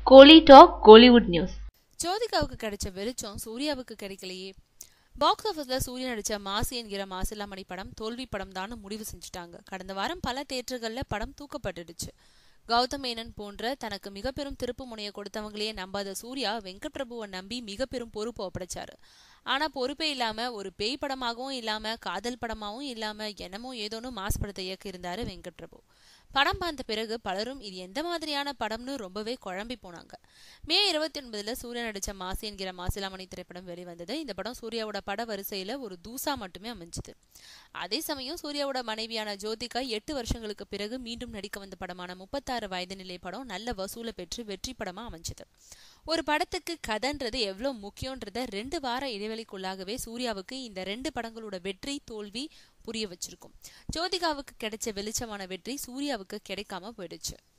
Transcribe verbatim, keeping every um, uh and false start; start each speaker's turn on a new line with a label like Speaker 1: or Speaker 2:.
Speaker 1: கோலி talk Kollywood news.
Speaker 2: ஜோதிகாவுக்கு கிடைச்ச வெளிச்சம் சூர்யாவுக்கு கிடைக்கலையே. பாக்ஸ் ஆஃபீஸ்ல சூர்யா நடிச்ச மாசு என்கிற மாசிலாமணி படம் தோல்வி படம் தான் முடிவு செஞ்சுட்டாங்க. கடந்த வாரம் பல தியேட்டர்கள்ல படம் தூக்கப்பட்டுடுச்சு. கௌதம் மேனன் போன்ற தனக்கு மிக பெரும் திருப்பு முனையை கொடுத்தவங்களையே நம்பாத சூர்யா வெங்கட் பிரபுவை நம்பி மிக பெரும் பொறுப்பு ஒப்படைச்சாரு. ஆனா பொறுப்பே இல்லாம ஒரு பேய் படமாகவும் இல்லாம காதல் படமாகவும் இல்லாம என்னமோ ஏதோன்னு மாஸ் படத்தை இயக்க இருந்தாரு வெங்கட் பிரபு. படம் பார்த்த பிறகு பலரும் இது எந்த மாதிரியான படம்னு ரொம்பவே குழம்பி போனாங்க. மே இருபத்தி ஒன்பதுல சூர்யா நடிச்ச மாசு என்கிற மாசிலாமணி திரைப்படம் வெளிவந்தது. இந்த படம் சூர்யாவோட பட வரிசையில ஒரு தூசா மட்டுமே அமைஞ்சது. அதே சமயம் சூர்யாவோட மனைவியான ஜோதிகா எட்டு வருஷங்களுக்கு பிறகு மீண்டும் நடிக்க வந்த படமான முப்பத்தாறு வயது நிலை படம் நல்ல வசூலை பெற்று வெற்றி படமா அமைஞ்சது. ஒரு படத்துக்கு கதைன்றது எவ்வளவு முக்கியன்றத ரெண்டு வார இடைவெளிக்குள்ளாகவே சூர்யாவுக்கு இந்த ரெண்டு படங்களோட வெற்றி தோல்வி புரிய வச்சிருக்கும். ஜோதிகாவுக்கு கிடைச்ச வெளிச்சமான வெற்றி சூர்யாவுக்கு கிடைக்காம போயிடுச்சு.